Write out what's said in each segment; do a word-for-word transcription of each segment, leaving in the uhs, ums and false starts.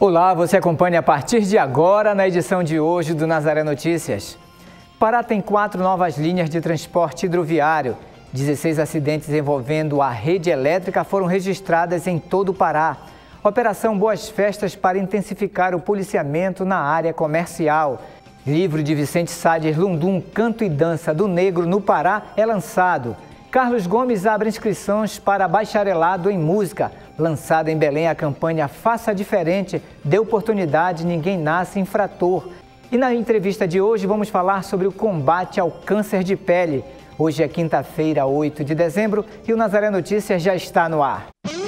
Olá, você acompanha a partir de agora na edição de hoje do Nazaré Notícias. Pará tem quatro novas linhas de transporte hidroviário. dezesseis acidentes envolvendo a rede elétrica foram registradas em todo o Pará. Operação Boas Festas para intensificar o policiamento na área comercial. Livro de Vicente Sader Lundum, Canto e Dança do Negro no Pará é lançado. Carlos Gomes abre inscrições para bacharelado em música. Lançada em Belém, a campanha Faça Diferente, dê oportunidade, ninguém nasce infrator. E na entrevista de hoje vamos falar sobre o combate ao câncer de pele. Hoje é quinta-feira, oito de dezembro, e o Nazaré Notícias já está no ar.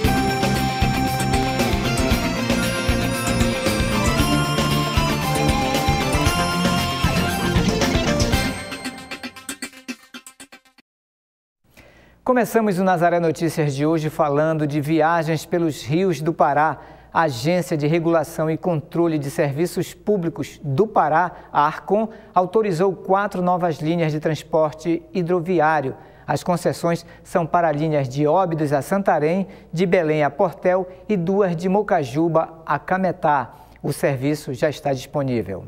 Começamos o Nazaré Notícias de hoje falando de viagens pelos rios do Pará. A Agência de Regulação e Controle de Serviços Públicos do Pará, a Arcon, autorizou quatro novas linhas de transporte hidroviário. As concessões são para linhas de Óbidos a Santarém, de Belém a Portel e duas de Mocajuba a Cametá. O serviço já está disponível.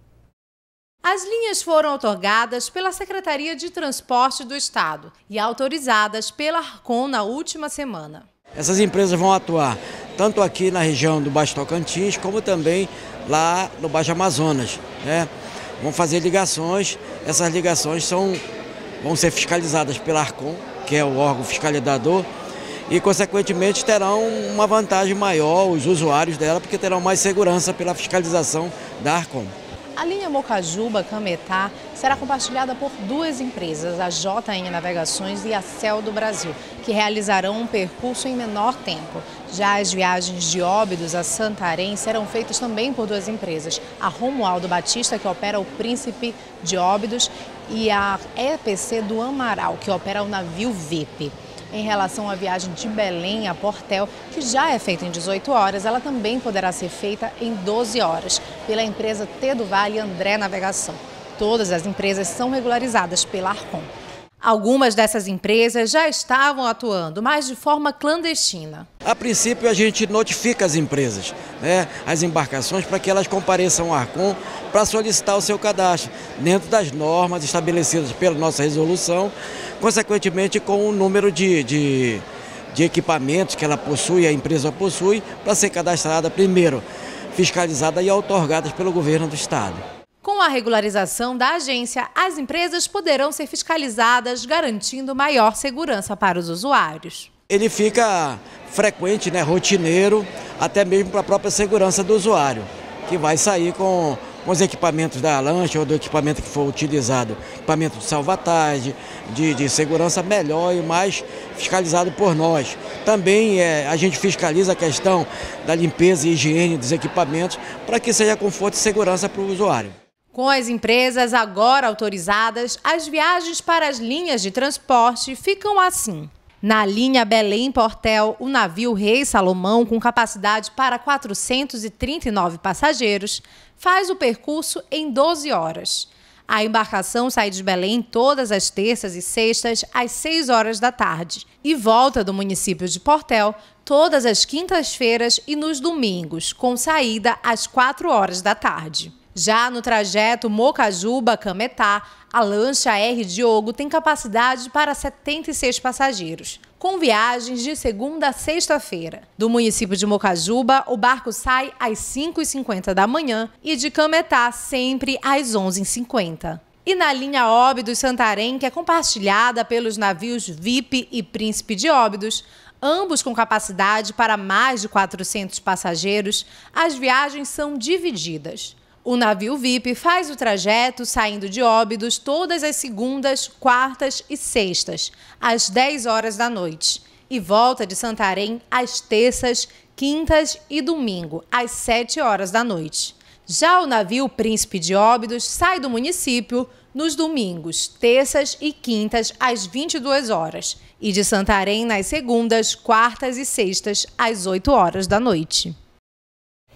As linhas foram outorgadas pela Secretaria de Transporte do Estado e autorizadas pela Arcon na última semana. Essas empresas vão atuar tanto aqui na região do Baixo Tocantins, como também lá no Baixo Amazonas, né? Vão fazer ligações, essas ligações são, vão ser fiscalizadas pela Arcon, que é o órgão fiscalizador, e consequentemente terão uma vantagem maior os usuários dela, porque terão mais segurança pela fiscalização da Arcon. A linha Mocajuba-Cametá será compartilhada por duas empresas, a J N Navegações e a Cel do Brasil, que realizarão um percurso em menor tempo. Já as viagens de Óbidos a Santarém serão feitas também por duas empresas, a Romualdo Batista, que opera o Príncipe de Óbidos, e a E P C do Amaral, que opera o navio V I P. Em relação à viagem de Belém a Portel, que já é feita em dezoito horas, ela também poderá ser feita em doze horas pela empresa T do Vale André Navegação. Todas as empresas são regularizadas pela Arcon. Algumas dessas empresas já estavam atuando, mas de forma clandestina. A princípio, a gente notifica as empresas, né, as embarcações, para que elas compareçam à Arcon para solicitar o seu cadastro, dentro das normas estabelecidas pela nossa resolução, consequentemente com o número de, de, de equipamentos que ela possui, a empresa possui, para ser cadastrada primeiro, fiscalizada e outorgada pelo governo do estado. Com a regularização da agência, as empresas poderão ser fiscalizadas, garantindo maior segurança para os usuários. Ele fica frequente, né, rotineiro, até mesmo para a própria segurança do usuário, que vai sair com, com os equipamentos da lancha ou do equipamento que for utilizado, equipamento de salvatagem, de, de segurança melhor e mais fiscalizado por nós. Também é, a gente fiscaliza a questão da limpeza e higiene dos equipamentos para que seja conforto e segurança para o usuário. Com as empresas agora autorizadas, as viagens para as linhas de transporte ficam assim. Na linha Belém-Portel, o navio Rei Salomão, com capacidade para quatrocentos e trinta e nove passageiros, faz o percurso em doze horas. A embarcação sai de Belém todas as terças e sextas às seis horas da tarde e volta do município de Portel todas as quintas-feiras e nos domingos, com saída às quatro horas da tarde. Já no trajeto Mocajuba-Cametá, a lancha R Diogo tem capacidade para setenta e seis passageiros, com viagens de segunda a sexta-feira. Do município de Mocajuba, o barco sai às cinco e cinquenta da manhã e de Cametá sempre às onze e cinquenta. E na linha Óbidos-Santarém, que é compartilhada pelos navios V I P e Príncipe de Óbidos, ambos com capacidade para mais de quatrocentos passageiros, as viagens são divididas. O navio V I P faz o trajeto saindo de Óbidos todas as segundas, quartas e sextas, às dez horas da noite, e volta de Santarém às terças, quintas e domingo, às sete horas da noite. Já o navio Príncipe de Óbidos sai do município nos domingos, terças e quintas, às vinte e duas horas, e de Santarém nas segundas, quartas e sextas, às oito horas da noite.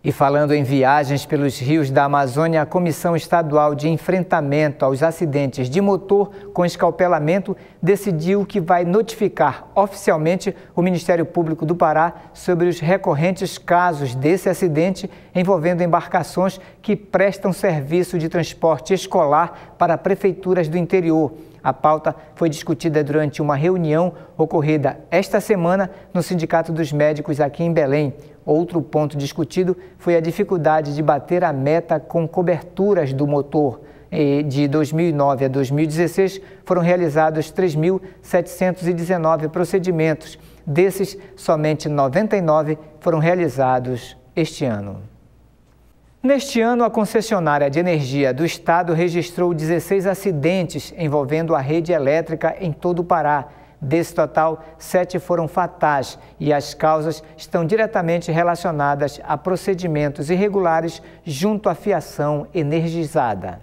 E falando em viagens pelos rios da Amazônia, a Comissão Estadual de Enfrentamento aos Acidentes de Motor com Escalpelamento decidiu que vai notificar oficialmente o Ministério Público do Pará sobre os recorrentes casos desse acidente envolvendo embarcações que prestam serviço de transporte escolar para prefeituras do interior. A pauta foi discutida durante uma reunião ocorrida esta semana no Sindicato dos Médicos aqui em Belém. Outro ponto discutido foi a dificuldade de bater a meta com coberturas do motor. De dois mil e nove a dois mil e dezesseis foram realizados três mil setecentos e dezenove procedimentos. Desses, somente noventa e nove foram realizados este ano. Neste ano, a concessionária de energia do estado registrou dezesseis acidentes envolvendo a rede elétrica em todo o Pará. Desse total, sete foram fatais e as causas estão diretamente relacionadas a procedimentos irregulares junto à fiação energizada.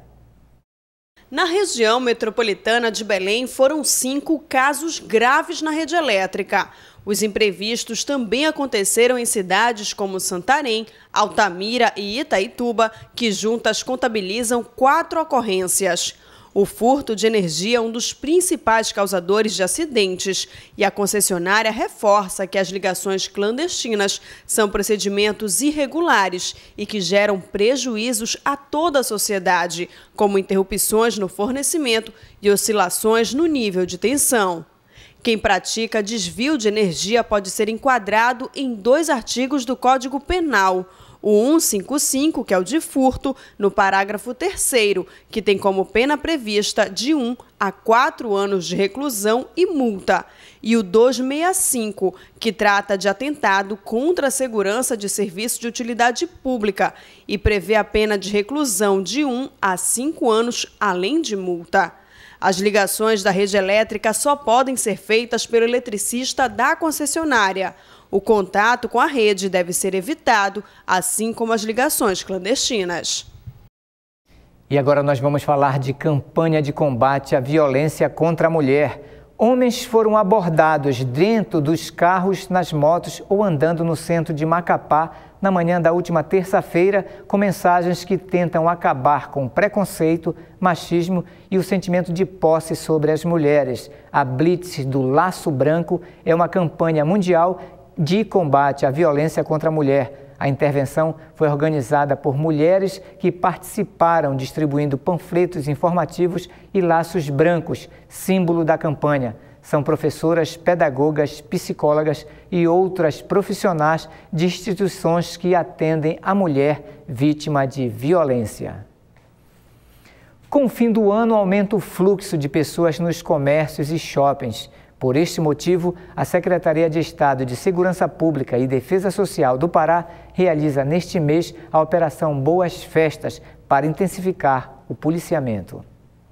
Na região metropolitana de Belém, foram cinco casos graves na rede elétrica. Os imprevistos também aconteceram em cidades como Santarém, Altamira e Itaituba, que juntas contabilizam quatro ocorrências. O furto de energia é um dos principais causadores de acidentes e a concessionária reforça que as ligações clandestinas são procedimentos irregulares e que geram prejuízos a toda a sociedade, como interrupções no fornecimento e oscilações no nível de tensão. Quem pratica desvio de energia pode ser enquadrado em dois artigos do Código Penal. O cento e cinquenta e cinco, que é o de furto, no parágrafo terceiro, que tem como pena prevista de um a quatro anos de reclusão e multa. E o duzentos e sessenta e cinco, que trata de atentado contra a segurança de serviço de utilidade pública e prevê a pena de reclusão de um a cinco anos, além de multa. As ligações da rede elétrica só podem ser feitas pelo eletricista da concessionária. O contato com a rede deve ser evitado, assim como as ligações clandestinas. E agora nós vamos falar de campanha de combate à violência contra a mulher. Homens foram abordados dentro dos carros, nas motos ou andando no centro de Macapá na manhã da última terça-feira, com mensagens que tentam acabar com preconceito, machismo e o sentimento de posse sobre as mulheres. A Blitz do Laço Branco é uma campanha mundial de combate à violência contra a mulher. A intervenção foi organizada por mulheres que participaram distribuindo panfletos informativos e laços brancos, símbolo da campanha. São professoras, pedagogas, psicólogas e outras profissionais de instituições que atendem a mulher vítima de violência. Com o fim do ano, aumenta o fluxo de pessoas nos comércios e shoppings. Por este motivo, a Secretaria de Estado de Segurança Pública e Defesa Social do Pará realiza neste mês a Operação Boas Festas para intensificar o policiamento.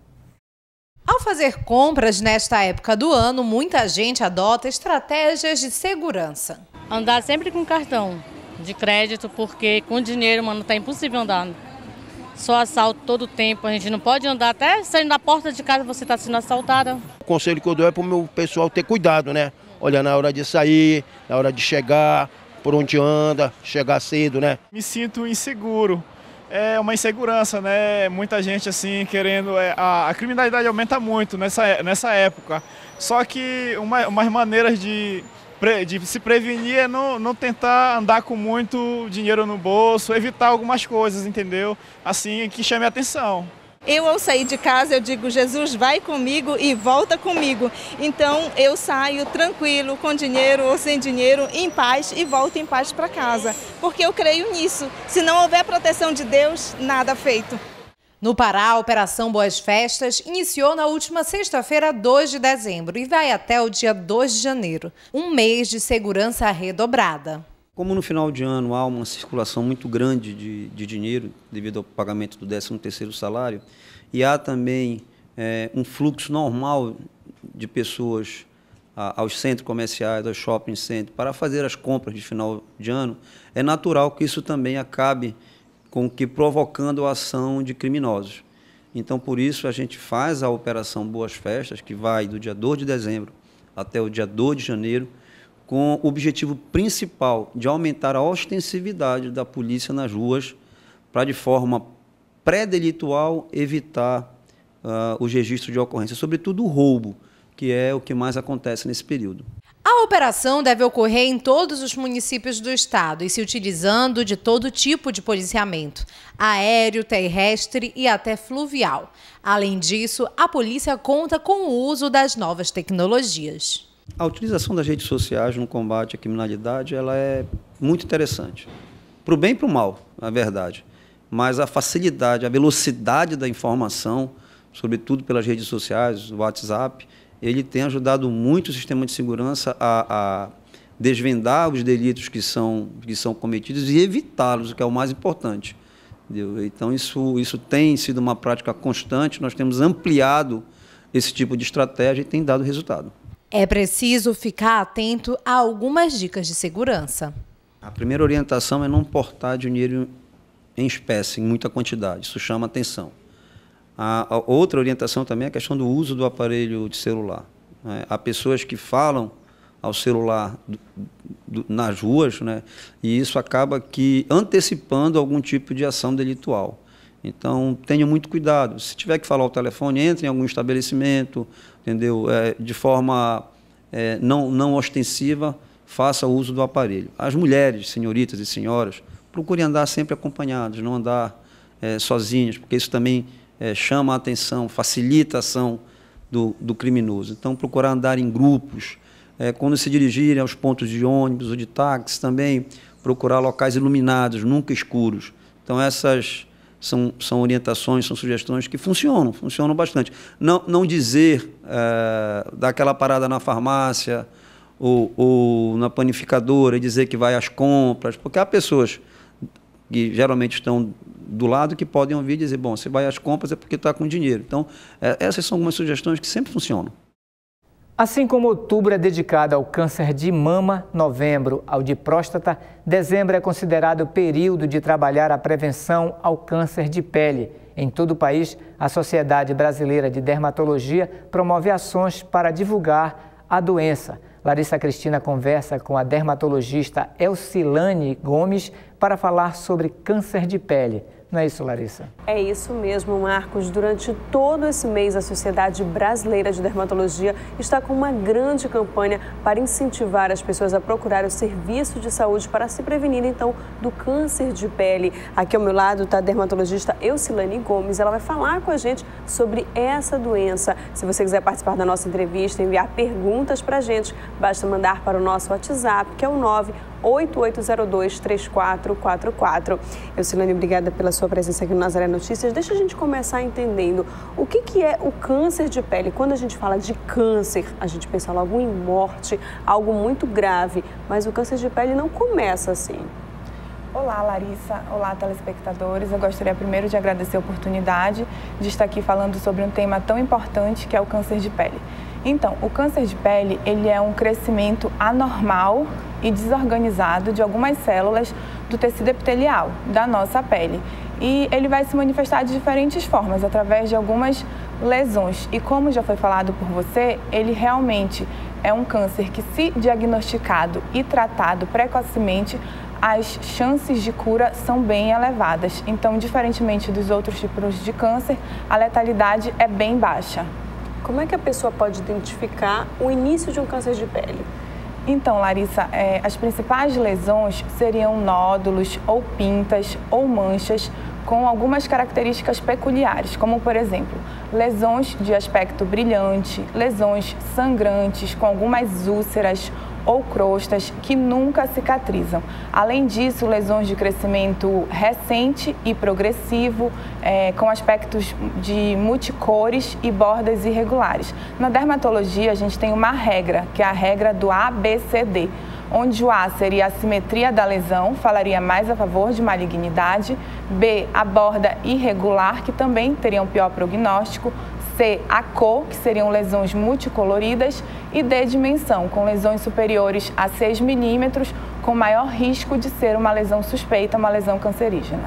Ao fazer compras nesta época do ano, muita gente adota estratégias de segurança. Andar sempre com cartão de crédito, porque com dinheiro, mano, tá impossível andar. Só assalto todo o tempo, a gente não pode andar, até saindo da porta de casa você está sendo assaltada. O conselho que eu dou é para o meu pessoal ter cuidado, né? Olhar na hora de sair, na hora de chegar, por onde anda, chegar cedo, né? Me sinto inseguro, é uma insegurança, né? Muita gente assim querendo, é, a, a criminalidade aumenta muito nessa, nessa época. Só que uma, umas maneiras de... de se prevenir é não, não tentar andar com muito dinheiro no bolso, evitar algumas coisas, entendeu? Assim, que chame a atenção. Eu, ao sair de casa, eu digo, Jesus, vai comigo e volta comigo. Então, eu saio tranquilo, com dinheiro ou sem dinheiro, em paz e volto em paz para casa. Porque eu creio nisso. Se não houver proteção de Deus, nada feito. No Pará, a Operação Boas Festas iniciou na última sexta-feira, dois de dezembro, e vai até o dia dois de janeiro, um mês de segurança redobrada. Como no final de ano há uma circulação muito grande de, de dinheiro devido ao pagamento do décimo terceiro salário, e há também é, um fluxo normal de pessoas a, aos centros comerciais, aos shopping centers, para fazer as compras de final de ano, é natural que isso também acabe com que provocando a ação de criminosos. Então, por isso, a gente faz a Operação Boas Festas, que vai do dia dois de dezembro até o dia dois de janeiro, com o objetivo principal de aumentar a ostensividade da polícia nas ruas para, de forma pré-delitual, evitar uh, os registros de ocorrência, sobretudo o roubo, que é o que mais acontece nesse período. A operação deve ocorrer em todos os municípios do estado e se utilizando de todo tipo de policiamento, aéreo, terrestre e até fluvial. Além disso, a polícia conta com o uso das novas tecnologias. A utilização das redes sociais no combate à criminalidade ela é muito interessante, para o bem e para o mal, na verdade. Mas a facilidade, a velocidade da informação, sobretudo pelas redes sociais, o WhatsApp, ele tem ajudado muito o sistema de segurança a, a desvendar os delitos que são, que são cometidos e evitá-los, o que é o mais importante. Entendeu? Então, isso, isso tem sido uma prática constante, nós temos ampliado esse tipo de estratégia e tem dado resultado. É preciso ficar atento a algumas dicas de segurança. A primeira orientação é não portar dinheiro em espécie, em muita quantidade. Isso chama atenção. A, a outra orientação também é a questão do uso do aparelho de celular. Né? Há pessoas que falam ao celular do, do, nas ruas, né? E isso acaba que antecipando algum tipo de ação delitual. Então, tenha muito cuidado. Se tiver que falar ao telefone, entre em algum estabelecimento, entendeu? É, de forma é, não, não ostensiva, faça uso do aparelho. As mulheres, senhoritas e senhoras, procurem andar sempre acompanhadas, não andar é, sozinhas, porque isso também é, chama a atenção, facilita a ação do, do criminoso. Então, procurar andar em grupos. É, quando se dirigirem aos pontos de ônibus ou de táxi, também procurar locais iluminados, nunca escuros. Então, essas são, são orientações, são sugestões que funcionam, funcionam bastante. Não, não dizer, é, dar aquela parada na farmácia ou, ou na panificadora e dizer que vai às compras, porque há pessoas que geralmente estão do lado que podem ouvir e dizer, bom, você vai às compras é porque está com dinheiro. Então, é, essas são algumas sugestões que sempre funcionam. Assim como outubro é dedicado ao câncer de mama, novembro ao de próstata, dezembro é considerado o período de trabalhar a prevenção ao câncer de pele. Em todo o país, a Sociedade Brasileira de Dermatologia promove ações para divulgar a doença. Larissa Cristina conversa com a dermatologista Elcilane Gomes para falar sobre câncer de pele. Não é isso, Larissa? É isso mesmo, Marcos. Durante todo esse mês, a Sociedade Brasileira de Dermatologia está com uma grande campanha para incentivar as pessoas a procurar o serviço de saúde para se prevenir, então, do câncer de pele. Aqui ao meu lado está a dermatologista Elcilane Gomes. Ela vai falar com a gente sobre essa doença. Se você quiser participar da nossa entrevista, enviar perguntas para a gente, basta mandar para o nosso WhatsApp, que é o nove oito oito zero dois, três quatro quatro quatro. Elcilane, obrigada pela sua presença aqui no Nazaré Notícias. Deixa a gente começar entendendo o que, que é o câncer de pele. Quando a gente fala de câncer, a gente pensa logo em morte, algo muito grave, mas o câncer de pele não começa assim. Olá, Larissa. Olá, telespectadores. Eu gostaria primeiro de agradecer a oportunidade de estar aqui falando sobre um tema tão importante que é o câncer de pele. Então, o câncer de pele, ele é um crescimento anormal e desorganizado de algumas células do tecido epitelial da nossa pele. E ele vai se manifestar de diferentes formas, através de algumas lesões. E como já foi falado por você, ele realmente é um câncer que, se diagnosticado e tratado precocemente, as chances de cura são bem elevadas. Então, diferentemente dos outros tipos de câncer, a letalidade é bem baixa. Como é que a pessoa pode identificar o início de um câncer de pele? Então, Larissa, é, as principais lesões seriam nódulos ou pintas ou manchas com algumas características peculiares, como, por exemplo, lesões de aspecto brilhante, lesões sangrantes com algumas úlceras ou crostas que nunca cicatrizam. Além disso, lesões de crescimento recente e progressivo, é, com aspectos de multicores e bordas irregulares. Na dermatologia, a gente tem uma regra, que é a regra do A B C D, onde o A seria a simetria da lesão, falaria mais a favor de malignidade, B, a borda irregular, que também teria um pior prognóstico, C, a cor, que seriam lesões multicoloridas, e D, dimensão, com lesões superiores a seis milímetros, com maior risco de ser uma lesão suspeita, uma lesão cancerígena.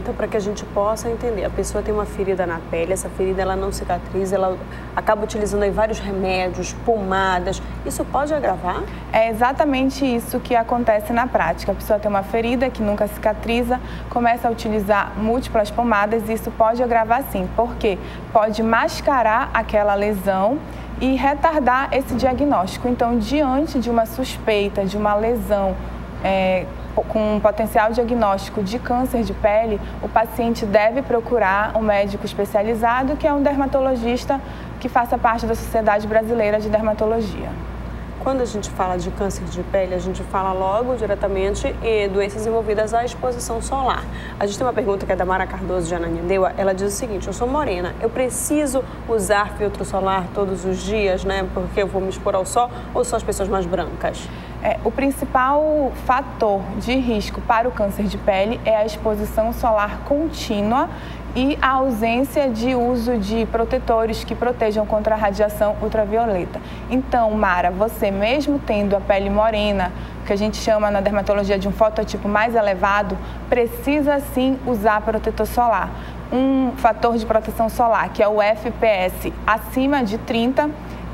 Então, para que a gente possa entender, a pessoa tem uma ferida na pele, essa ferida ela não cicatriza, ela acaba utilizando aí vários remédios, pomadas, isso pode agravar? É exatamente isso que acontece na prática. A pessoa tem uma ferida que nunca cicatriza, começa a utilizar múltiplas pomadas e isso pode agravar sim, porque pode mascarar aquela lesão e retardar esse diagnóstico. Então, diante de uma suspeita de uma lesão é, com um potencial diagnóstico de câncer de pele, o paciente deve procurar um médico especializado, que é um dermatologista que faça parte da Sociedade Brasileira de Dermatologia. Quando a gente fala de câncer de pele, a gente fala logo diretamente em doenças envolvidas à exposição solar. A gente tem uma pergunta que é da Mara Cardoso de Ananindeua. Ela diz o seguinte: eu sou morena, eu preciso usar filtro solar todos os dias, né? Porque eu vou me expor ao sol, ou só as pessoas mais brancas? É, o principal fator de risco para o câncer de pele é a exposição solar contínua e a ausência de uso de protetores que protejam contra a radiação ultravioleta. Então, Mara, você mesmo tendo a pele morena, que a gente chama na dermatologia de um fototipo mais elevado, precisa sim usar protetor solar. Um fator de proteção solar, que é o F P S, acima de trinta,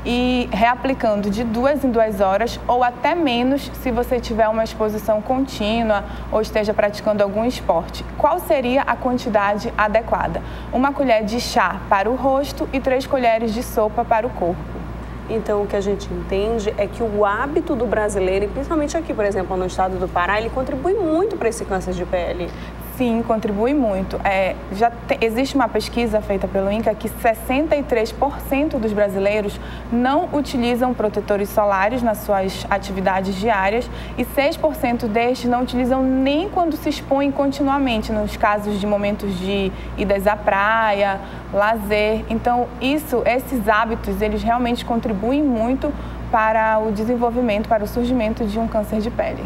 e reaplicando de duas em duas horas ou até menos se você tiver uma exposição contínua ou esteja praticando algum esporte. Qual seria a quantidade adequada? Uma colher de chá para o rosto e três colheres de sopa para o corpo. Então, o que a gente entende é que o hábito do brasileiro, e principalmente aqui, por exemplo, no estado do Pará, ele contribui muito para esse câncer de pele. Sim, contribui muito. É, já te, existe uma pesquisa feita pelo INCA que sessenta e três por cento dos brasileiros não utilizam protetores solares nas suas atividades diárias e seis por cento destes não utilizam nem quando se expõem continuamente, nos casos de momentos de idas à praia, lazer. Então, isso, esses hábitos, eles realmente contribuem muito para o desenvolvimento, para o surgimento de um câncer de pele.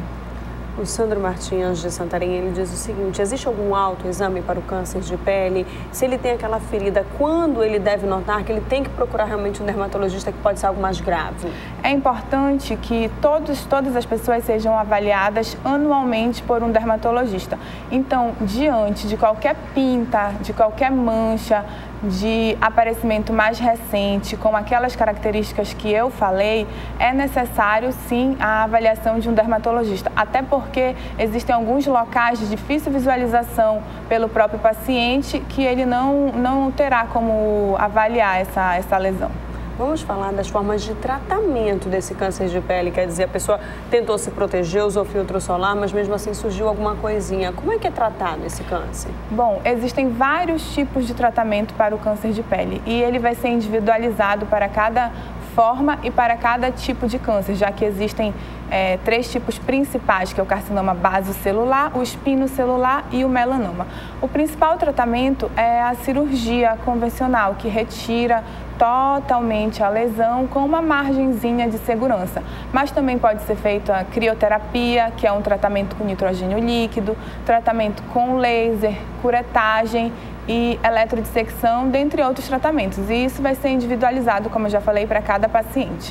O Sandro Martins de Santarém, ele diz o seguinte: existe algum autoexame para o câncer de pele? Se ele tem aquela ferida, quando ele deve notar que ele tem que procurar realmente um dermatologista, que pode ser algo mais grave? É importante que todos, todas as pessoas sejam avaliadas anualmente por um dermatologista. Então, diante de qualquer pinta, de qualquer mancha, de aparecimento mais recente, com aquelas características que eu falei, é necessário sim a avaliação de um dermatologista, até porque existem alguns locais de difícil visualização pelo próprio paciente que ele não, não terá como avaliar essa, essa lesão. Vamos falar das formas de tratamento desse câncer de pele, quer dizer, a pessoa tentou se proteger, usou filtro solar, mas mesmo assim surgiu alguma coisinha. Como é que é tratado esse câncer? Bom, existem vários tipos de tratamento para o câncer de pele e ele vai ser individualizado para cada forma e para cada tipo de câncer, já que existem é, três tipos principais, que é o carcinoma basocelular, o espinocelular e o melanoma. O principal tratamento é a cirurgia convencional, que retira totalmente a lesão com uma margenzinha de segurança. Mas também pode ser feita a crioterapia, que é um tratamento com nitrogênio líquido, tratamento com laser, curetagem e eletrodissecção, dentre outros tratamentos. E isso vai ser individualizado, como eu já falei, para cada paciente.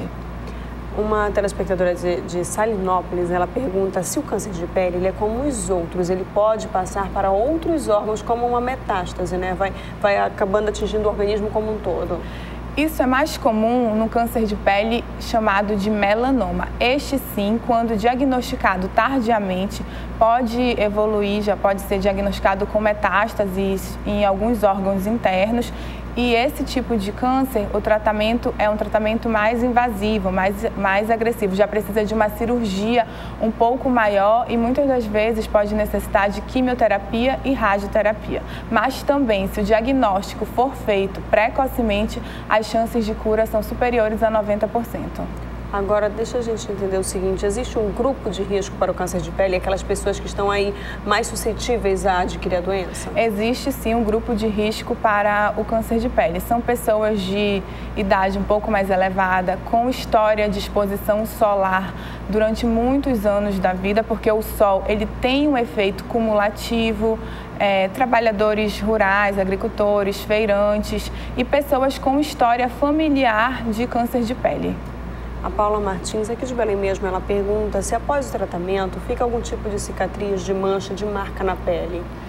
Uma telespectadora de, de Salinópolis, ela pergunta se o câncer de pele ele é como os outros, ele pode passar para outros órgãos como uma metástase, né? Vai, vai acabando atingindo o organismo como um todo. Isso é mais comum no câncer de pele chamado de melanoma. Este sim, quando diagnosticado tardiamente, pode evoluir, já pode ser diagnosticado com metástases em alguns órgãos internos. E esse tipo de câncer, o tratamento é um tratamento mais invasivo, mais, mais agressivo. Já precisa de uma cirurgia um pouco maior e muitas das vezes pode necessitar de quimioterapia e radioterapia. Mas também, se o diagnóstico for feito precocemente, as chances de cura são superiores a noventa por cento. Agora, deixa a gente entender o seguinte: existe um grupo de risco para o câncer de pele, aquelas pessoas que estão aí mais suscetíveis a adquirir a doença? Existe sim um grupo de risco para o câncer de pele. São pessoas de idade um pouco mais elevada, com história de exposição solar durante muitos anos da vida, porque o sol ele tem um efeito cumulativo. É, trabalhadores rurais, agricultores, feirantes e pessoas com história familiar de câncer de pele. A Paula Martins, aqui de Belém mesmo, ela pergunta se após o tratamento fica algum tipo de cicatriz, de mancha, de marca na pele.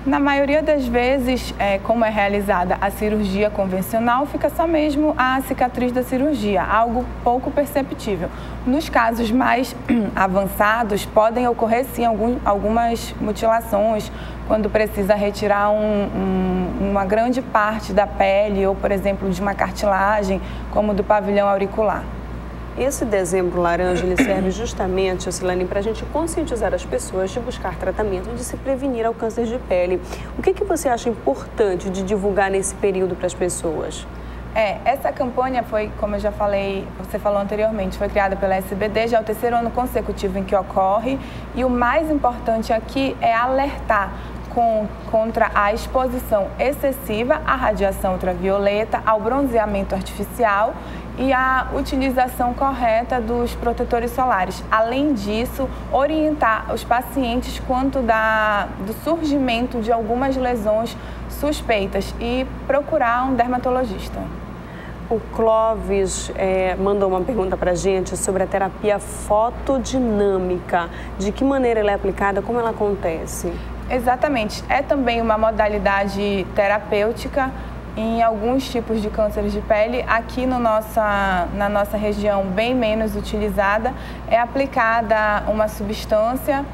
Na maioria das vezes, é, como é realizada a cirurgia convencional, fica só mesmo a cicatriz da cirurgia, algo pouco perceptível. Nos casos mais avançados, podem ocorrer sim algum, algumas mutilações, quando precisa retirar um, um, uma grande parte da pele ou, por exemplo, de uma cartilagem, como do pavilhão auricular. Esse dezembro laranja ele serve justamente, Silane, para a gente conscientizar as pessoas de buscar tratamento, de se prevenir ao câncer de pele. O que, que você acha importante de divulgar nesse período para as pessoas? É, essa campanha foi, como eu já falei, você falou anteriormente, foi criada pela S B D, já é o terceiro ano consecutivo em que ocorre, e o mais importante aqui é alertar com, contra a exposição excessiva à radiação ultravioleta, ao bronzeamento artificial e a utilização correta dos protetores solares. Além disso, orientar os pacientes quanto da, do surgimento de algumas lesões suspeitas e procurar um dermatologista. O Clóvis é, mandou uma pergunta para a gente sobre a terapia fotodinâmica. De que maneira ela é aplicada, como ela acontece? Exatamente. É também uma modalidade terapêutica em alguns tipos de cânceres de pele. Aqui no nossa, na nossa região, bem menos utilizada, é aplicada uma substância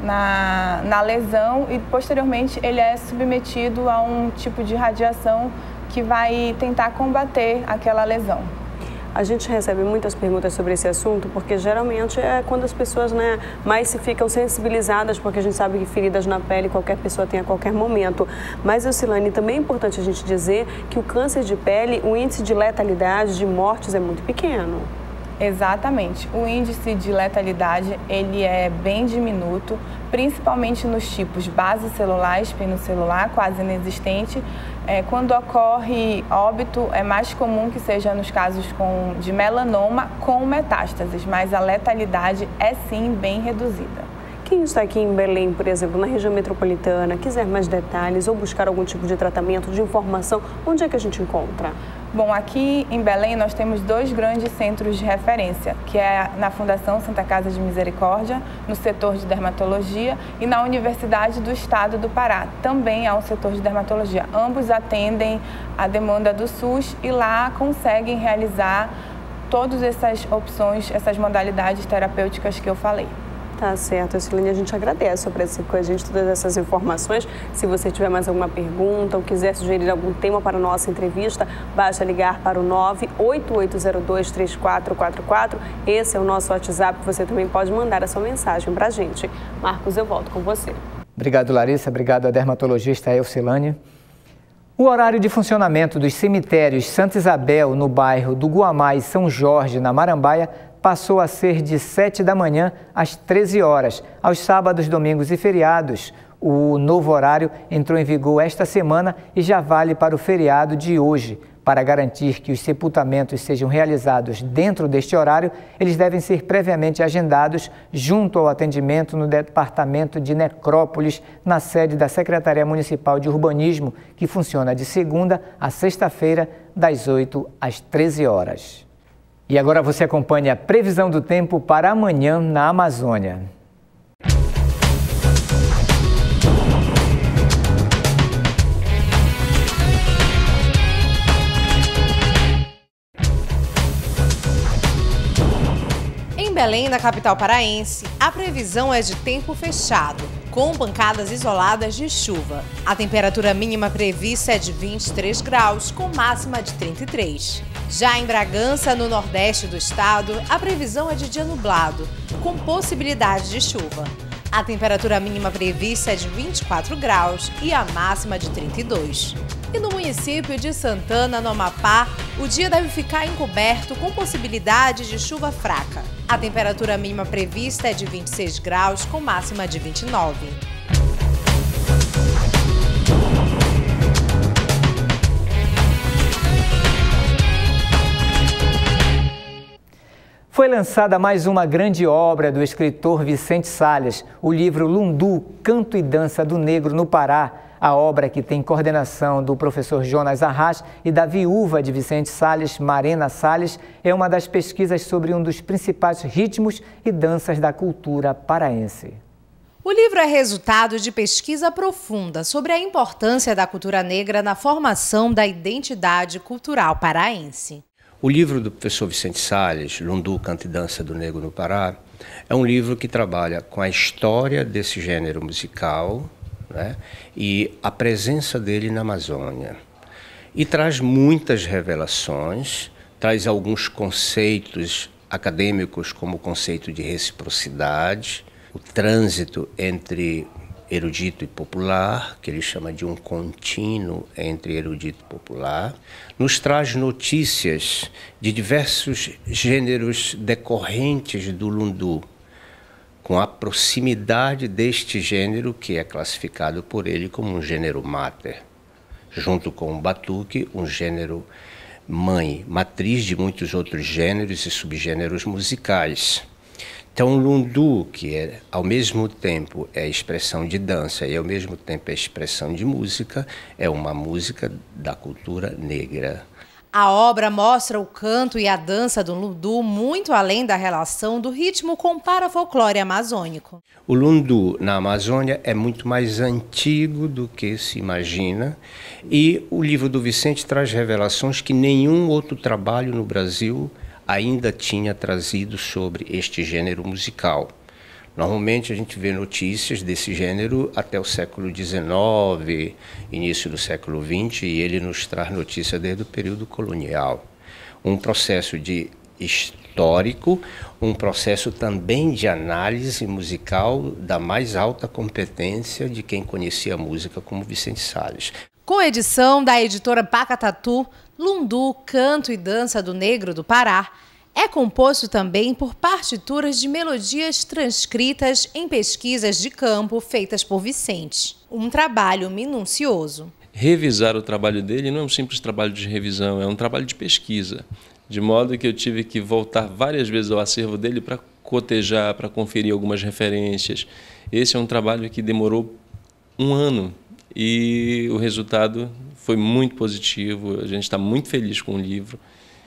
na, na lesão e, posteriormente, ele é submetido a um tipo de radiação que vai tentar combater aquela lesão. A gente recebe muitas perguntas sobre esse assunto, porque geralmente é quando as pessoas, né, mais se ficam sensibilizadas, porque a gente sabe que feridas na pele qualquer pessoa tem a qualquer momento. Mas, Silane, também é importante a gente dizer que o câncer de pele, o índice de letalidade, de mortes é muito pequeno. Exatamente. O índice de letalidade, ele é bem diminuto, principalmente nos tipos basicelular, espinocelular, quase inexistente. É, quando ocorre óbito, é mais comum que seja nos casos com, de melanoma com metástases, mas a letalidade é sim bem reduzida. Quem está aqui em Belém, por exemplo, na região metropolitana, quiser mais detalhes ou buscar algum tipo de tratamento, de informação, onde é que a gente encontra? Bom, aqui em Belém nós temos dois grandes centros de referência, que é na Fundação Santa Casa de Misericórdia, no setor de dermatologia, e na Universidade do Estado do Pará, também há um setor de dermatologia. Ambos atendem a demanda do SUS e lá conseguem realizar todas essas opções, essas modalidades terapêuticas que eu falei. Tá certo, Silane, a gente agradece por esse, com a gente todas essas informações. Se você tiver mais alguma pergunta ou quiser sugerir algum tema para a nossa entrevista, basta ligar para o nove oito oito zero dois três quatro quatro quatro. Esse é o nosso WhatsApp, você também pode mandar a sua mensagem para a gente. Marcos, eu volto com você. Obrigado, Larissa. Obrigado à dermatologista Elcilane. O horário de funcionamento dos cemitérios Santa Isabel, no bairro do Guamá e São Jorge, na Marambaia, passou a ser de sete da manhã às treze horas. Aos sábados, domingos e feriados, o novo horário entrou em vigor esta semana e já vale para o feriado de hoje. Para garantir que os sepultamentos sejam realizados dentro deste horário, eles devem ser previamente agendados junto ao atendimento no Departamento de Necrópolis, na sede da Secretaria Municipal de Urbanismo, que funciona de segunda a sexta-feira, das oito às treze horas. E agora você acompanha a previsão do tempo para amanhã na Amazônia. Em Belém, na capital paraense, a previsão é de tempo fechado, com pancadas isoladas de chuva. A temperatura mínima prevista é de vinte e três graus, com máxima de trinta e três. Já em Bragança, no nordeste do estado, a previsão é de dia nublado, com possibilidade de chuva. A temperatura mínima prevista é de vinte e quatro graus e a máxima de trinta e dois. E no município de Santana, no Amapá, o dia deve ficar encoberto com possibilidade de chuva fraca. A temperatura mínima prevista é de vinte e seis graus, com máxima de vinte e nove. Foi lançada mais uma grande obra do escritor Vicente Salles, o livro Lundu, Canto e Dança do Negro no Pará. A obra, que tem coordenação do professor Jonas Arras e da viúva de Vicente Salles, Marena Salles, é uma das pesquisas sobre um dos principais ritmos e danças da cultura paraense. O livro é resultado de pesquisa profunda sobre a importância da cultura negra na formação da identidade cultural paraense. O livro do professor Vicente Salles, Lundu, Canto e Dança do Negro no Pará, é um livro que trabalha com a história desse gênero musical, né, e a presença dele na Amazônia. E traz muitas revelações, traz alguns conceitos acadêmicos, como o conceito de reciprocidade, o trânsito entre erudito e popular, que ele chama de um contínuo entre erudito e popular, nos traz notícias de diversos gêneros decorrentes do Lundu, com a proximidade deste gênero, que é classificado por ele como um gênero mater, junto com o batuque, um gênero mãe, matriz de muitos outros gêneros e subgêneros musicais. Então, o Lundu, que é, ao mesmo tempo é expressão de dança e ao mesmo tempo é expressão de música, é uma música da cultura negra. A obra mostra o canto e a dança do Lundu muito além da relação do ritmo com o parafolclore amazônico. O Lundu na Amazônia é muito mais antigo do que se imagina, e o livro do Vicente traz revelações que nenhum outro trabalho no Brasil ainda tinha trazido sobre este gênero musical. Normalmente a gente vê notícias desse gênero até o século dezenove, início do século vinte, e ele nos traz notícia desde o período colonial. Um processo de histórico, um processo também de análise musical da mais alta competência de quem conhecia a música, como Vicente Salles. Com edição da editora Pacatatu, Lundu, Canto e Dança do Negro do Pará, é composto também por partituras de melodias transcritas em pesquisas de campo feitas por Vicente. Um trabalho minucioso. Revisar o trabalho dele não é um simples trabalho de revisão, é um trabalho de pesquisa. De modo que eu tive que voltar várias vezes ao acervo dele para cotejar, para conferir algumas referências. Esse é um trabalho que demorou um ano e o resultado foi muito positivo. A gente está muito feliz com o livro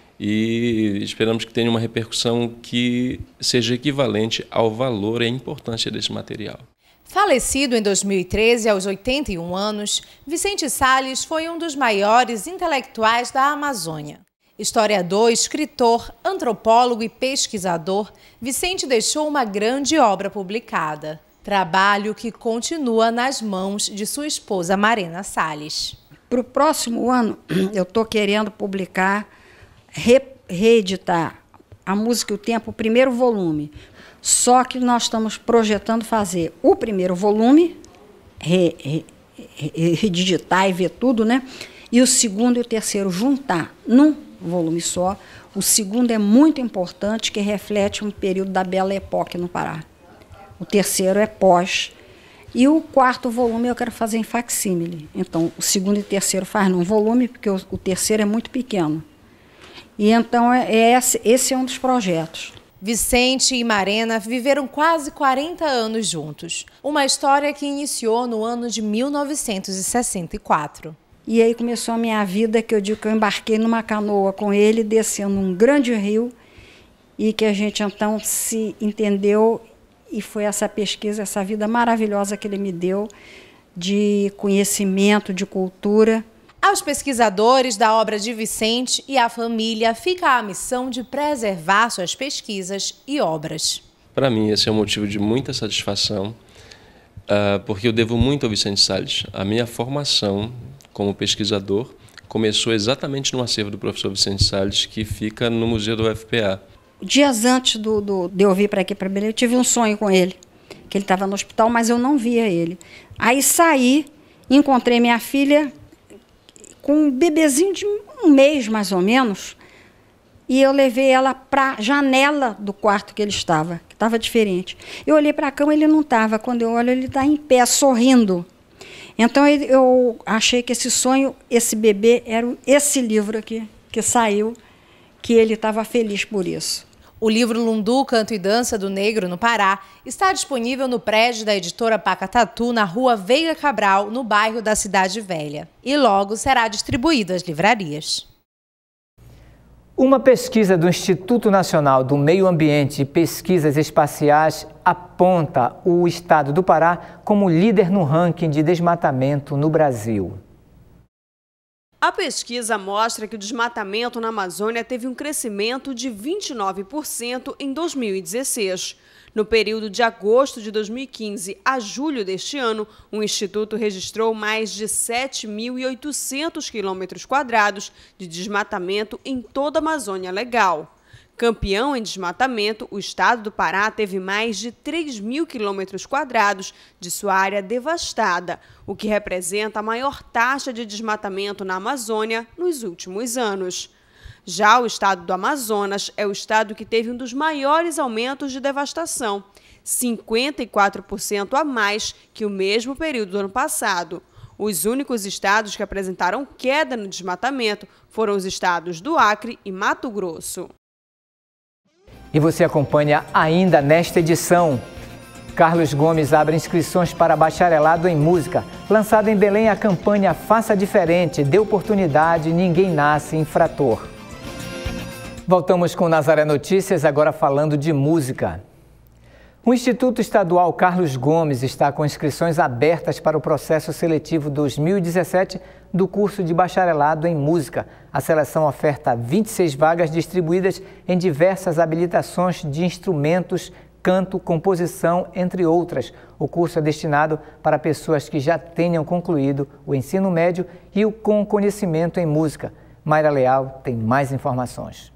e esperamos que tenha uma repercussão que seja equivalente ao valor e à importância desse material. Falecido em dois mil e treze, aos oitenta e um anos, Vicente Salles foi um dos maiores intelectuais da Amazônia. Historiador, escritor, antropólogo e pesquisador, Vicente deixou uma grande obra publicada. Trabalho que continua nas mãos de sua esposa Marena Salles. Para o próximo ano, eu estou querendo publicar, re, reeditar a Música e o Tempo, o primeiro volume. Só que nós estamos projetando fazer o primeiro volume, re, re, re, redigitar e ver tudo, né? E o segundo e o terceiro juntar num volume só. O segundo é muito importante, que reflete um período da Belle Époque no Pará. O terceiro é pós. E o quarto volume eu quero fazer em facsímile. Então, o segundo e o terceiro faz num volume, porque o, o terceiro é muito pequeno. E então, é, é esse, esse é um dos projetos. Vicente e Marena viveram quase quarenta anos juntos. Uma história que iniciou no ano de mil novecentos e sessenta e quatro. E aí começou a minha vida, que eu digo que eu embarquei numa canoa com ele, descendo um grande rio, e que a gente então se entendeu. E foi essa pesquisa, essa vida maravilhosa que ele me deu, de conhecimento, de cultura. Aos pesquisadores da obra de Vicente e à família fica a missão de preservar suas pesquisas e obras. Para mim, esse é um motivo de muita satisfação, porque eu devo muito ao Vicente Salles. A minha formação como pesquisador começou exatamente no acervo do professor Vicente Salles, que fica no Museu do U F P A. Dias antes do, do, de eu vir para aqui, para Belém, eu tive um sonho com ele, que ele estava no hospital, mas eu não via ele. Aí saí, encontrei minha filha com um bebezinho de um mês, mais ou menos, e eu levei ela para a janela do quarto que ele estava, que estava diferente. Eu olhei para a cama, ele não estava. Quando eu olho, ele está em pé, sorrindo. Então, eu achei que esse sonho, esse bebê, era esse livro aqui, que saiu, que ele estava feliz por isso. O livro Lundu, Canto e Dança do Negro no Pará está disponível no prédio da editora Pacatatu, na rua Veiga Cabral, no bairro da Cidade Velha. E logo será distribuído às livrarias. Uma pesquisa do Instituto Nacional do Meio Ambiente e Pesquisas Espaciais aponta o estado do Pará como líder no ranking de desmatamento no Brasil. A pesquisa mostra que o desmatamento na Amazônia teve um crescimento de vinte e nove por cento em dois mil e dezesseis. No período de agosto de dois mil e quinze a julho deste ano, o Instituto registrou mais de sete mil e oitocentos quilômetros quadrados de desmatamento em toda a Amazônia Legal. Campeão em desmatamento, o estado do Pará teve mais de três mil quilômetros quadrados de sua área devastada, o que representa a maior taxa de desmatamento na Amazônia nos últimos anos. Já o estado do Amazonas é o estado que teve um dos maiores aumentos de devastação, cinquenta e quatro por cento a mais que o mesmo período do ano passado. Os únicos estados que apresentaram queda no desmatamento foram os estados do Acre e Mato Grosso. E você acompanha ainda nesta edição. Carlos Gomes abre inscrições para bacharelado em música. Lançada em Belém, a campanha Faça Diferente, dê oportunidade, ninguém nasce infrator. Voltamos com Nazaré Notícias, agora falando de música. O Instituto Estadual Carlos Gomes está com inscrições abertas para o processo seletivo dois mil e dezessete do curso de bacharelado em música. A seleção oferta vinte e seis vagas distribuídas em diversas habilitações de instrumentos, canto, composição, entre outras. O curso é destinado para pessoas que já tenham concluído o ensino médio e o com conhecimento em música. Mayra Leal tem mais informações.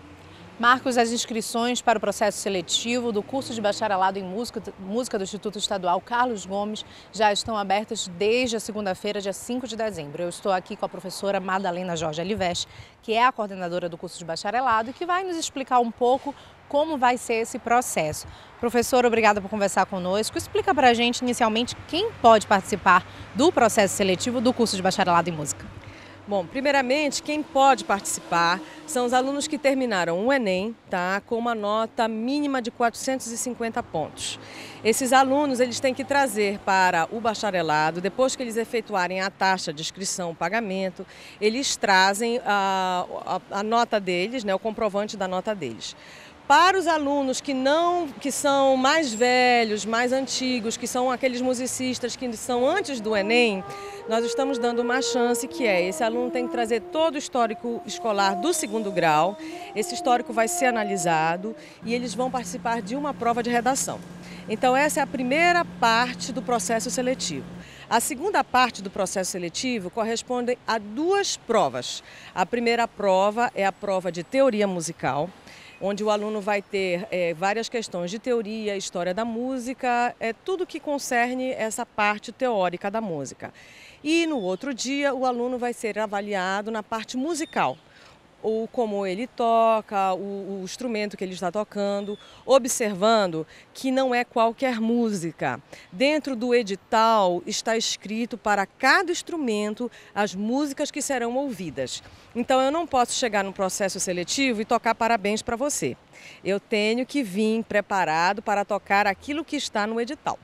Marcos, as inscrições para o processo seletivo do curso de bacharelado em música, música do Instituto Estadual Carlos Gomes já estão abertas desde a segunda-feira, dia cinco de dezembro. Eu estou aqui com a professora Madalena Jorge Aliveste, que é a coordenadora do curso de bacharelado e que vai nos explicar um pouco como vai ser esse processo. Professora, obrigada por conversar conosco. Explica para a gente, inicialmente, quem pode participar do processo seletivo do curso de bacharelado em música. Bom, primeiramente, quem pode participar são os alunos que terminaram o Enem, tá, com uma nota mínima de quatrocentos e cinquenta pontos. Esses alunos, eles têm que trazer para o bacharelado, depois que eles efetuarem a taxa de inscrição, o pagamento, eles trazem a, a, a nota deles, né, o comprovante da nota deles. Para os alunos que, não, que são mais velhos, mais antigos, que são aqueles musicistas que são antes do Enem, nós estamos dando uma chance que é, esse aluno tem que trazer todo o histórico escolar do segundo grau, esse histórico vai ser analisado e eles vão participar de uma prova de redação. Então essa é a primeira parte do processo seletivo. A segunda parte do processo seletivo corresponde a duas provas. A primeira prova é a prova de teoria musical, onde o aluno vai ter é, várias questões de teoria, história da música, é, tudo que concerne essa parte teórica da música. E no outro dia o aluno vai ser avaliado na parte musical, ou como ele toca, o, o instrumento que ele está tocando, observando que não é qualquer música. Dentro do edital está escrito para cada instrumento as músicas que serão ouvidas. Então eu não posso chegar no processo seletivo e tocar parabéns para você. Eu tenho que vir preparado para tocar aquilo que está no edital.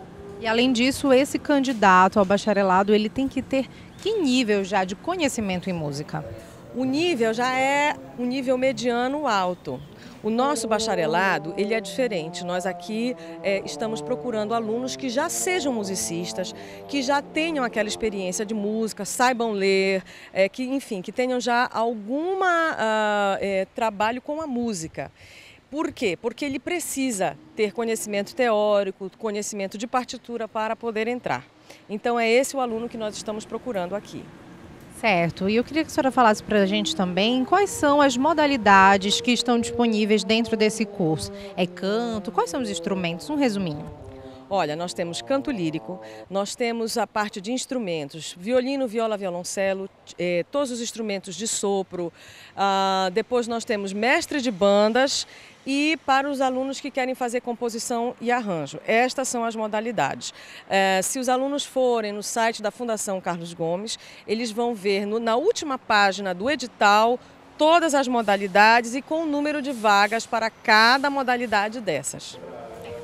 E além disso, esse candidato ao bacharelado, ele tem que ter que nível já de conhecimento em música? O nível já é um nível mediano alto. O nosso bacharelado, ele é diferente. Nós aqui é, estamos procurando alunos que já sejam musicistas, que já tenham aquela experiência de música, saibam ler, é, que, enfim, que tenham já alguma uh, é, trabalho com a música. Por quê? Porque ele precisa ter conhecimento teórico, conhecimento de partitura para poder entrar. Então é esse o aluno que nós estamos procurando aqui. Certo, e eu queria que a senhora falasse para a gente também quais são as modalidades que estão disponíveis dentro desse curso. É canto? Quais são os instrumentos? Um resuminho. Olha, nós temos canto lírico, nós temos a parte de instrumentos, violino, viola, violoncelo, eh, todos os instrumentos de sopro, ah, depois nós temos mestre de bandas e para os alunos que querem fazer composição e arranjo. Estas são as modalidades. Eh, se os alunos forem no site da Fundação Carlos Gomes, eles vão ver no, na última página do edital todas as modalidades e com o número de vagas para cada modalidade dessas.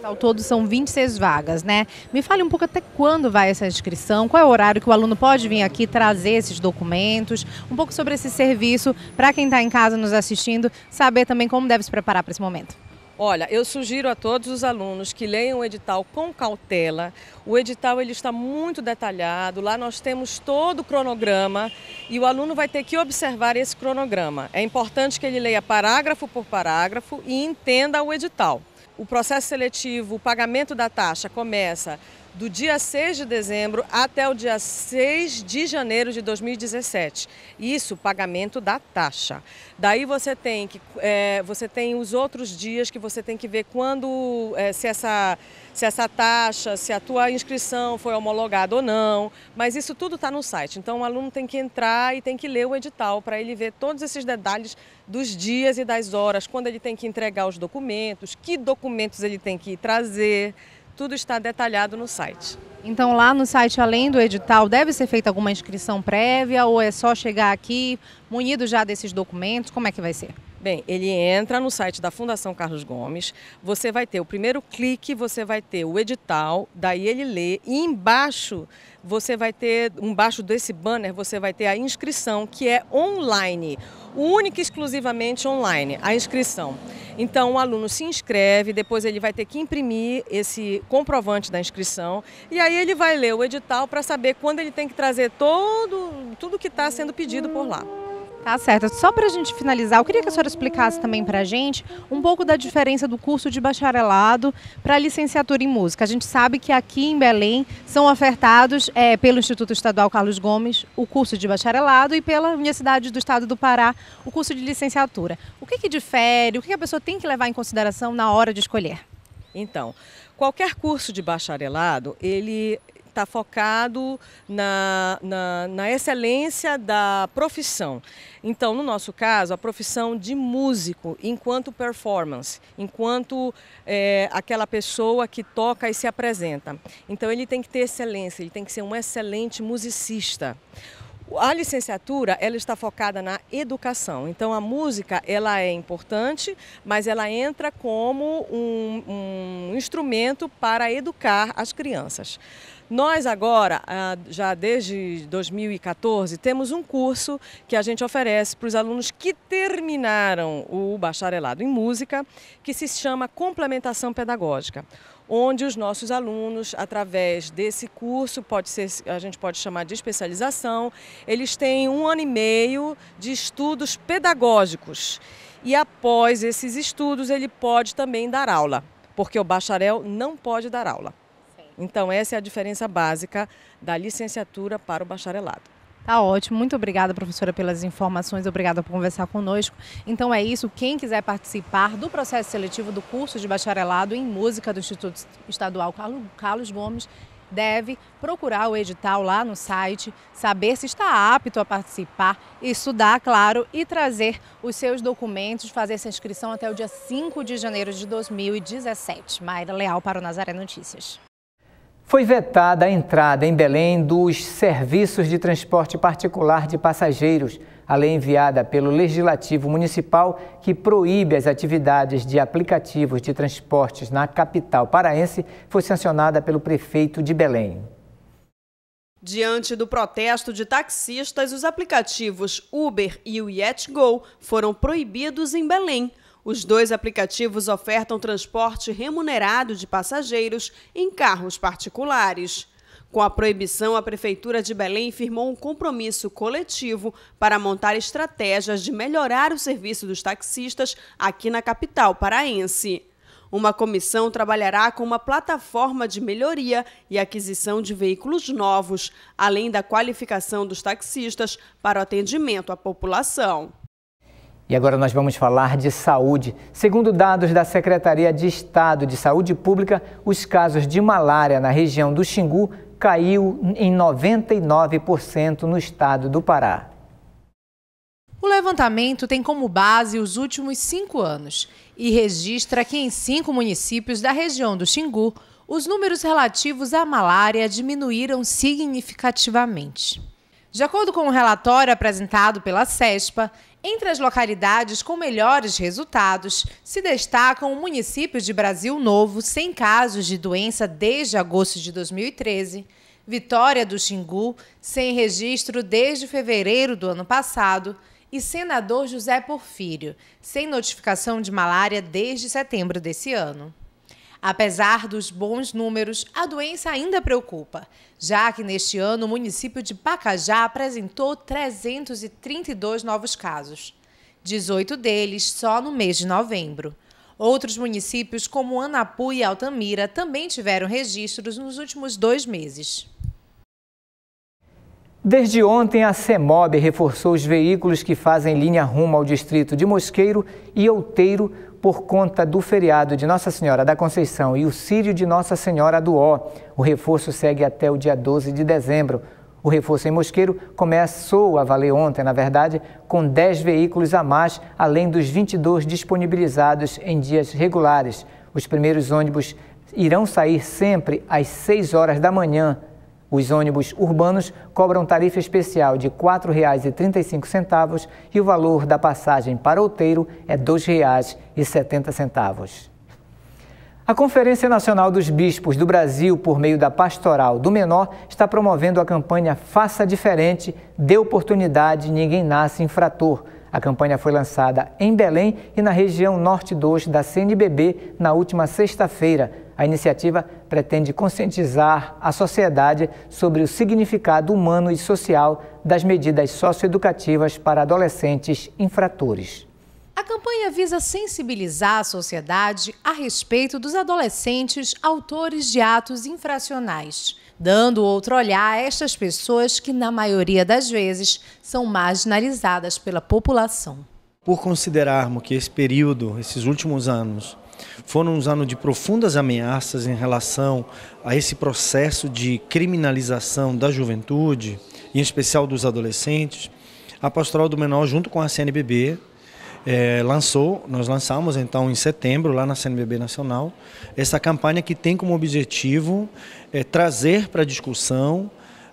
Ao todo são vinte e seis vagas, né? Me fale um pouco até quando vai essa inscrição, qual é o horário que o aluno pode vir aqui trazer esses documentos, um pouco sobre esse serviço, para quem está em casa nos assistindo, saber também como deve se preparar para esse momento. Olha, eu sugiro a todos os alunos que leiam o edital com cautela. O edital ele está muito detalhado, lá nós temos todo o cronograma e o aluno vai ter que observar esse cronograma. É importante que ele leia parágrafo por parágrafo e entenda o edital. O processo seletivo, o pagamento da taxa começa do dia seis de dezembro até o dia seis de janeiro de dois mil e dezessete. Isso, pagamento da taxa. Daí você tem, que, é, você tem os outros dias que você tem que ver quando, é, se, essa, se essa taxa, se a tua inscrição foi homologada ou não, mas isso tudo está no site. Então o aluno tem que entrar e tem que ler o edital para ele ver todos esses detalhes dos dias e das horas, quando ele tem que entregar os documentos, que documentos ele tem que trazer. Tudo está detalhado no site. Então lá no site, além do edital, deve ser feita alguma inscrição prévia ou é só chegar aqui munido já desses documentos? Como é que vai ser? Bem, ele entra no site da Fundação Carlos Gomes, você vai ter o primeiro clique, você vai ter o edital, daí ele lê e embaixo você vai ter, embaixo desse banner, você vai ter a inscrição, que é online, única e exclusivamente online, a inscrição. Então o aluno se inscreve, depois ele vai ter que imprimir esse comprovante da inscrição e aí ele vai ler o edital para saber quando ele tem que trazer todo, tudo que está sendo pedido por lá. Tá certo. Só para a gente finalizar, eu queria que a senhora explicasse também para a gente um pouco da diferença do curso de bacharelado para a licenciatura em música. A gente sabe que aqui em Belém são ofertados é, pelo Instituto Estadual Carlos Gomes o curso de bacharelado e pela Universidade do Estado do Pará o curso de licenciatura. O que que difere? O que a pessoa tem que levar em consideração na hora de escolher? Então, qualquer curso de bacharelado, ele está focado na, na, na excelência da profissão. Então, no nosso caso, a profissão de músico, enquanto performance, enquanto é, aquela pessoa que toca e se apresenta. Então, ele tem que ter excelência, ele tem que ser um excelente musicista. A licenciatura, ela está focada na educação. Então, a música, ela é importante, mas ela entra como um, um instrumento para educar as crianças. Nós agora, já desde dois mil e quatorze, temos um curso que a gente oferece para os alunos que terminaram o bacharelado em música, que se chama Complementação Pedagógica, onde os nossos alunos, através desse curso, pode ser, a gente pode chamar de especialização, eles têm um ano e meio de estudos pedagógicos e após esses estudos ele pode também dar aula, porque o bacharel não pode dar aula. Então essa é a diferença básica da licenciatura para o bacharelado. Tá ótimo, muito obrigada, professora, pelas informações, obrigada por conversar conosco. Então é isso, quem quiser participar do processo seletivo do curso de bacharelado em música do Instituto Estadual Carlos Gomes, deve procurar o edital lá no site, saber se está apto a participar, estudar, claro, e trazer os seus documentos, fazer essa inscrição até o dia cinco de janeiro de dois mil e dezessete. Mayra Leal para o Nazaré Notícias. Foi vetada a entrada em Belém dos serviços de transporte particular de passageiros. A lei enviada pelo Legislativo Municipal, que proíbe as atividades de aplicativos de transportes na capital paraense, foi sancionada pelo prefeito de Belém. Diante do protesto de taxistas, os aplicativos Uber e o YetGo foram proibidos em Belém. Os dois aplicativos ofertam transporte remunerado de passageiros em carros particulares. Com a proibição, a Prefeitura de Belém firmou um compromisso coletivo para montar estratégias de melhorar o serviço dos taxistas aqui na capital paraense. Uma comissão trabalhará com uma plataforma de melhoria e aquisição de veículos novos, além da qualificação dos taxistas para o atendimento à população. E agora nós vamos falar de saúde. Segundo dados da Secretaria de Estado de Saúde Pública, os casos de malária na região do Xingu caiu em noventa e nove por cento no estado do Pará. O levantamento tem como base os últimos cinco anos e registra que em cinco municípios da região do Xingu, os números relativos à malária diminuíram significativamente. De acordo com o relatório apresentado pela CESPA, entre as localidades com melhores resultados, se destacam o município de Brasil Novo, sem casos de doença desde agosto de dois mil e treze, Vitória do Xingu, sem registro desde fevereiro do ano passado, e Senador José Porfírio, sem notificação de malária desde setembro desse ano. Apesar dos bons números, a doença ainda preocupa, já que neste ano o município de Pacajá apresentou trezentos e trinta e dois novos casos, dezoito deles só no mês de novembro. Outros municípios, como Anapu e Altamira, também tiveram registros nos últimos dois meses. Desde ontem, a CEMOB reforçou os veículos que fazem linha rumo ao distrito de Mosqueiro e Outeiro por conta do feriado de Nossa Senhora da Conceição e o Círio de Nossa Senhora do Ó. O reforço segue até o dia doze de dezembro. O reforço em Mosqueiro começou a valer ontem, na verdade, com dez veículos a mais, além dos vinte e dois disponibilizados em dias regulares. Os primeiros ônibus irão sair sempre às seis horas da manhã. Os ônibus urbanos cobram tarifa especial de quatro reais e trinta e cinco centavos e o valor da passagem para Outeiro é dois reais e setenta centavos. A Conferência Nacional dos Bispos do Brasil, por meio da Pastoral do Menor, está promovendo a campanha Faça Diferente, Dê Oportunidade, Ninguém Nasce Infrator. A campanha foi lançada em Belém e na região Norte dois da C N B B na última sexta-feira. A iniciativa pretende conscientizar a sociedade sobre o significado humano e social das medidas socioeducativas para adolescentes infratores. A campanha visa sensibilizar a sociedade a respeito dos adolescentes autores de atos infracionais, dando outro olhar a estas pessoas que, na maioria das vezes, são marginalizadas pela população. Por considerarmos que esse período, esses últimos anos, foram uns anos de profundas ameaças em relação a esse processo de criminalização da juventude, em especial dos adolescentes, a Pastoral do Menor, junto com a C N B B, É, lançou, nós lançamos então em setembro, lá na C N B B Nacional, essa campanha que tem como objetivo é, trazer para a discussão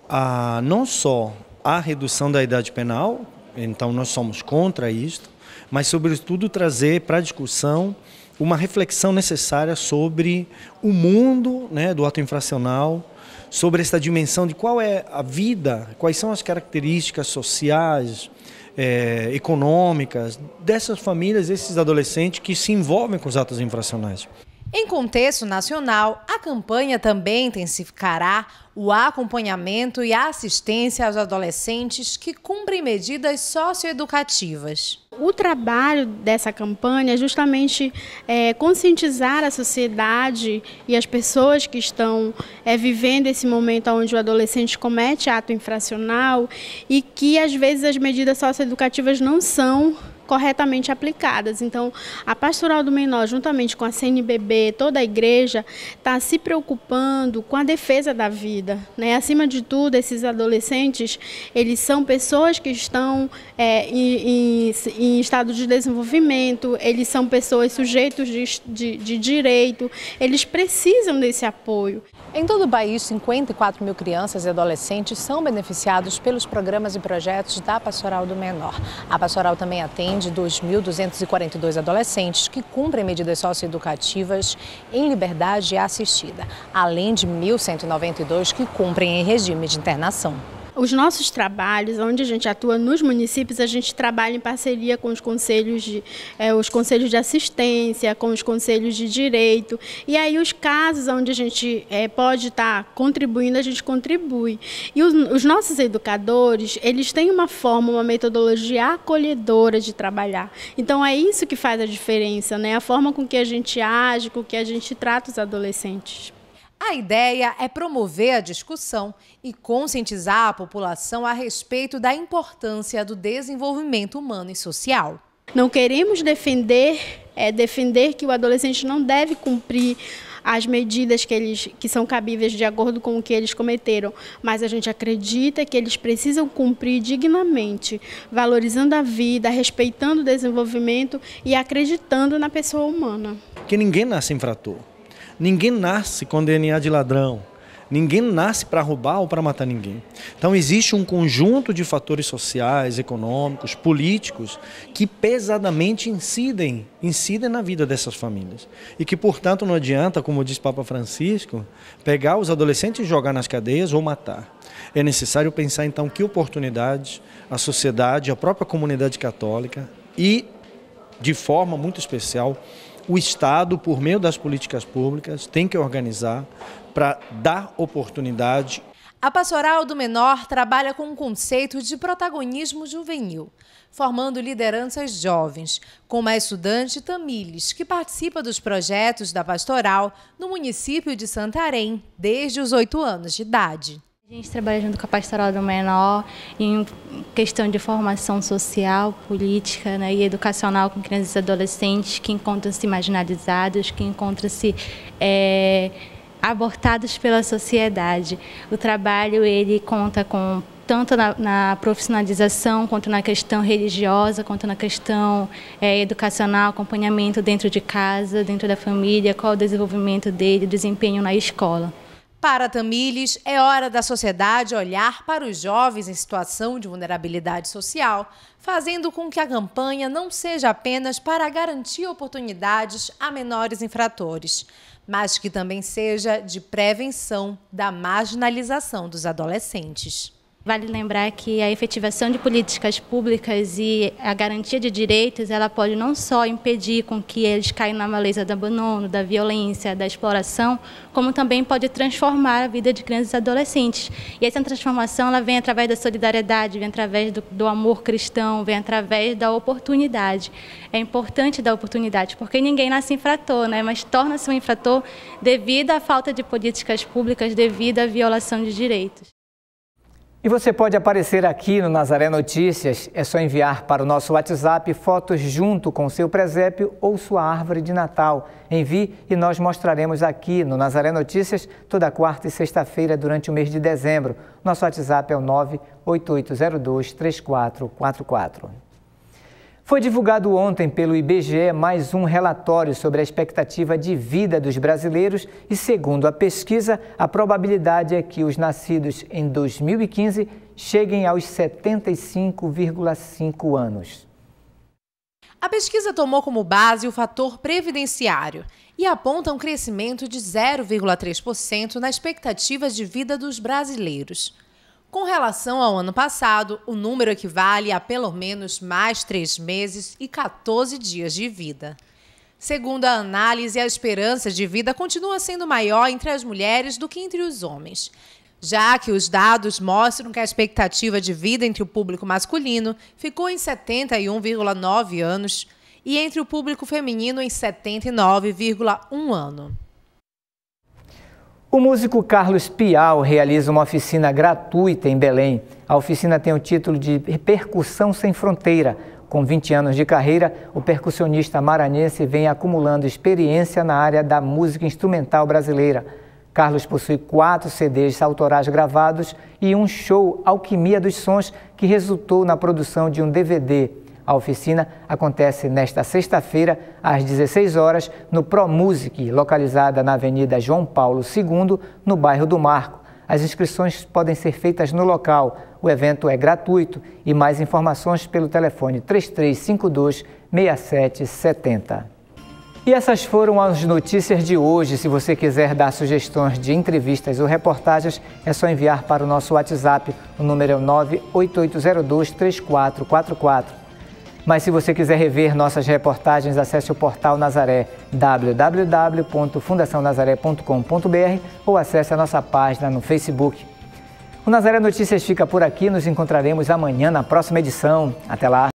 a, não só a redução da idade penal, então nós somos contra isto, mas sobretudo trazer para a discussão uma reflexão necessária sobre o mundo, né, do ato infracional, sobre essa dimensão de qual é a vida, quais são as características sociais, É, econômicas dessas famílias, esses adolescentes que se envolvem com os atos infracionais. Em contexto nacional, a campanha também intensificará o acompanhamento e a assistência aos adolescentes que cumprem medidas socioeducativas. O trabalho dessa campanha é justamente é, conscientizar a sociedade e as pessoas que estão é, vivendo esse momento onde o adolescente comete ato infracional e que às vezes as medidas socioeducativas não são corretamente aplicadas. Então, a Pastoral do Menor, juntamente com a C N B B, toda a igreja, está se preocupando com a defesa da vida, né? Acima de tudo, esses adolescentes, eles são pessoas que estão é, em, em, em estado de desenvolvimento, eles são pessoas sujeitos de, de, de direito, eles precisam desse apoio. Em todo o país, cinquenta e quatro mil crianças e adolescentes são beneficiados pelos programas e projetos da Pastoral do Menor. A Pastoral também atende dois mil duzentos e quarenta e dois adolescentes que cumprem medidas socioeducativas em liberdade assistida, além de mil cento e noventa e dois que cumprem em regime de internação. Os nossos trabalhos, onde a gente atua nos municípios, a gente trabalha em parceria com os conselhos de, é, os conselhos de assistência, com os conselhos de direito. E aí os casos onde a gente é, pode estar contribuindo, a gente contribui. E os, os nossos educadores, eles têm uma forma, uma metodologia acolhedora de trabalhar. Então é isso que faz a diferença, né? A forma com que a gente age, com que a gente trata os adolescentes. A ideia é promover a discussão e conscientizar a população a respeito da importância do desenvolvimento humano e social. Não queremos defender, é, defender que o adolescente não deve cumprir as medidas que, eles, que são cabíveis de acordo com o que eles cometeram, mas a gente acredita que eles precisam cumprir dignamente, valorizando a vida, respeitando o desenvolvimento e acreditando na pessoa humana. Porque ninguém nasce infrator. Ninguém nasce com D N A de ladrão, Ninguém nasce para roubar ou para matar ninguém. Então existe um conjunto de fatores sociais, econômicos, políticos que pesadamente incidem, incidem na vida dessas famílias. E que, portanto, não adianta, como diz Papa Francisco, pegar os adolescentes e jogar nas cadeias ou matar. É necessário pensar então que oportunidades a sociedade, a própria comunidade católica e, de forma muito especial, o Estado, por meio das políticas públicas, tem que organizar para dar oportunidade. A Pastoral do Menor trabalha com um conceito de protagonismo juvenil, formando lideranças jovens, como a estudante Tamílis, que participa dos projetos da Pastoral no município de Santarém desde os oito anos de idade. A gente trabalha junto com a Pastoral do Menor em questão de formação social, política, né, e educacional com crianças e adolescentes que encontram-se marginalizados, que encontram-se é, abortados pela sociedade. O trabalho ele conta com tanto na, na profissionalização, quanto na questão religiosa, quanto na questão é, educacional, acompanhamento dentro de casa, dentro da família, qual o desenvolvimento dele, desempenho na escola. Para Tamílis, é hora da sociedade olhar para os jovens em situação de vulnerabilidade social, fazendo com que a campanha não seja apenas para garantir oportunidades a menores infratores, mas que também seja de prevenção da marginalização dos adolescentes. Vale lembrar que a efetivação de políticas públicas e a garantia de direitos, ela pode não só impedir com que eles caiam na maleza do abandono, da violência, da exploração, como também pode transformar a vida de crianças e adolescentes. E essa transformação ela vem através da solidariedade, vem através do, do amor cristão, vem através da oportunidade. É importante dar oportunidade, porque ninguém nasce infrator, né? Mas torna-se um infrator devido à falta de políticas públicas, devido à violação de direitos. E você pode aparecer aqui no Nazaré Notícias, é só enviar para o nosso WhatsApp fotos junto com seu presépio ou sua árvore de Natal. Envie e nós mostraremos aqui no Nazaré Notícias toda quarta e sexta-feira durante o mês de dezembro. Nosso WhatsApp é o nove oito oito zero dois três quatro quatro quatro. Foi divulgado ontem pelo I B G E mais um relatório sobre a expectativa de vida dos brasileiros e, segundo a pesquisa, a probabilidade é que os nascidos em dois mil e quinze cheguem aos setenta e cinco vírgula cinco anos. A pesquisa tomou como base o fator previdenciário e aponta um crescimento de zero vírgula três por cento na expectativa de vida dos brasileiros. Com relação ao ano passado, o número equivale a pelo menos mais três meses e quatorze dias de vida. Segundo a análise, a esperança de vida continua sendo maior entre as mulheres do que entre os homens, já que os dados mostram que a expectativa de vida entre o público masculino ficou em setenta e um vírgula nove anos e entre o público feminino em setenta e nove vírgula um ano. O músico Carlos Pial realiza uma oficina gratuita em Belém. A oficina tem o título de Percussão Sem Fronteira. Com vinte anos de carreira, o percussionista maranhense vem acumulando experiência na área da música instrumental brasileira. Carlos possui quatro C Ds autorais gravados e um show Alquimia dos Sons que resultou na produção de um D V D. A oficina acontece nesta sexta-feira, às dezesseis horas, no ProMusic, localizada na Avenida João Paulo segundo, no bairro do Marco. As inscrições podem ser feitas no local. O evento é gratuito e mais informações pelo telefone três três cinco dois, seis sete sete zero. E essas foram as notícias de hoje. Se você quiser dar sugestões de entrevistas ou reportagens, é só enviar para o nosso WhatsApp. O número é o nove oito oito zero dois três quatro quatro quatro. Mas se você quiser rever nossas reportagens, acesse o portal Nazaré, w w w ponto fundação nazaré ponto com ponto b r ou acesse a nossa página no Facebook. O Nazaré Notícias fica por aqui, nos encontraremos amanhã na próxima edição. Até lá!